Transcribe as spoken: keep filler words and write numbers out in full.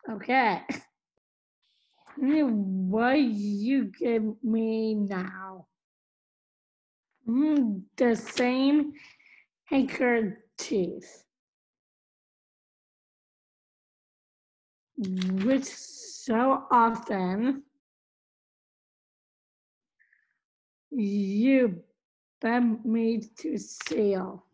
Okay. Mm, what you give me now? Mm, the same handkerchief, which so often you beg me to seal.